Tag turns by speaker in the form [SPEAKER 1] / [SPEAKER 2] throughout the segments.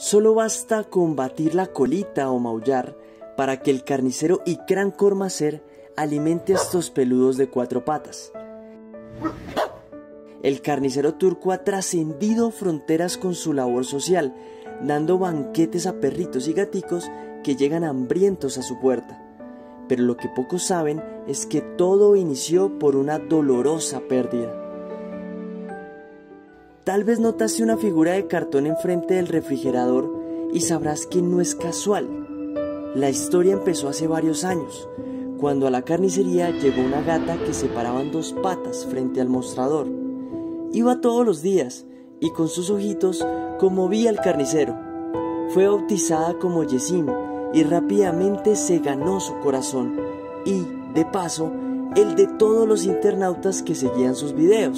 [SPEAKER 1] Solo basta con batir la colita o maullar para que el carnicero Ikram Kormaser alimente a estos peludos de 4 patas. El carnicero turco ha trascendido fronteras con su labor social, dando banquetes a perritos y gaticos que llegan hambrientos a su puerta. Pero lo que pocos saben es que todo inició por una dolorosa pérdida. Tal vez notaste una figura de cartón enfrente del refrigerador y sabrás que no es casual. La historia empezó hace varios años, cuando a la carnicería llegó una gata que se paraba en 2 patas frente al mostrador. Iba todos los días y con sus ojitos conmovía al carnicero. Fue bautizada como Yesim y rápidamente se ganó su corazón y, de paso, el de todos los internautas que seguían sus videos.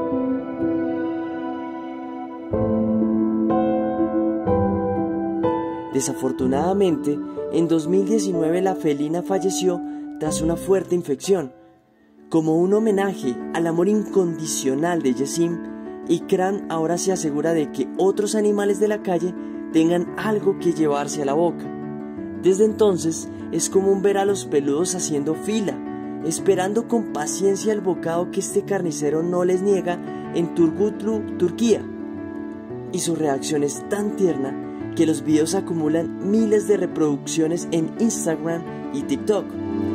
[SPEAKER 1] Desafortunadamente, en 2019 la felina falleció tras una fuerte infección. Como un homenaje al amor incondicional de Yesim, Ikram ahora se asegura de que otros animales de la calle tengan algo que llevarse a la boca. Desde entonces es común ver a los peludos haciendo fila, esperando con paciencia el bocado que este carnicero no les niega en Turgutlu, Turquía. Y su reacción es tan tierna que los videos acumulan miles de reproducciones en Instagram y TikTok.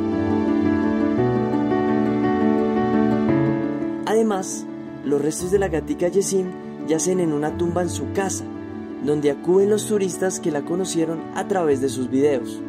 [SPEAKER 1] Además, los restos de la gatica Yesim yacen en una tumba en su casa, donde acuden los turistas que la conocieron a través de sus videos.